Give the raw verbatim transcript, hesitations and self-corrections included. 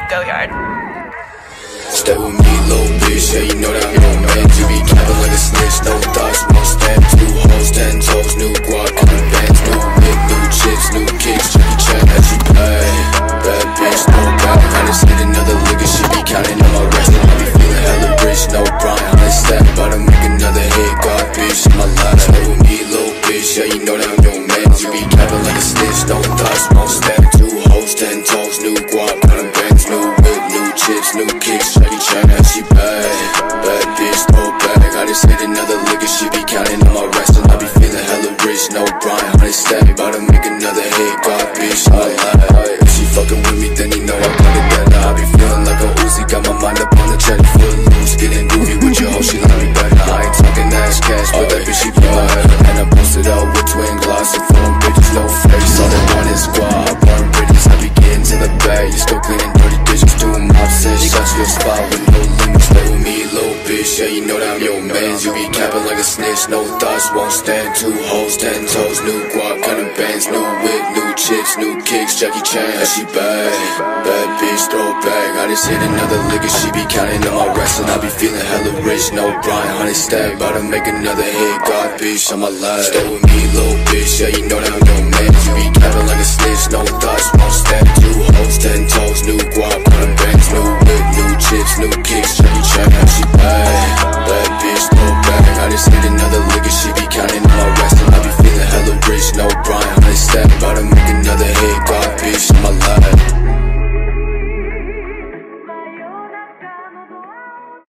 Go yard. Stay with me, little bitch, yeah, you know that I'm your man. You be capping like a snitch, no thoughts, won't stand. Two hoes, ten toes, new guap, new bands, new whip, new chips, new kicks, Jackie Chan, as you play. Bad bitch, no back, I just hit another liquor, she be counting on my rest. And I be feeling hella rich, no Brian, hundred stack, about to make another hit, God bitch, in my life. Stay with me, little bitch, yeah, you know that I'm your man. You be capping like a snitch, no thoughts, won't stand. Two hoes, ten toes, new guap, new bands, new whip, new chips, new kicks, Jackie Chan, as she bad. Bad bitch, no bag, I just hit another liquor, she be counting on my rest. And I be feeling hella rich, no Brian, hundred stack, about to make another hit, God bitch, in my life. If she fucking with me, then you know I got it better. I be feeling like a Uzi, got my mind up on the check, foot loose, getting groovy with your hoe, she like me better. I ain't talking ass cash, but that bitch she be my head. And I posted out with twin glass and phone bitches, no face. All they want is squad, I burn bridges, I be getting to the bag. You still cleaning dirty dishes, doing mob sense. You got your spot with no limits, stay with me, little bitch, yeah, you know that I'm your man. You be capping like a snitch, no thoughts, won't stand. Two hoes, ten toes, new guap, counting bands, new whip, new chips, new kicks, Jackie Chan, as she bad. Bad bitch, throw it back, I just hit another liquor, she be counting on my rest. And I be feeling hella rich, no Brian, hundred stack, about to make another hit, God bitch, on my life. Stay with me, little bitch, yeah, you know that I'm your man. You be capping like a snitch, no thoughts, won't stand. Two hoes, ten toes, new guap, counting bands, new whip, new chips, new kicks, Jackie Chan, as she bad. Bad bitch, throw it back, I just hit another liquor, she be counting on my rest. And I be feeling hella rich, no Brian,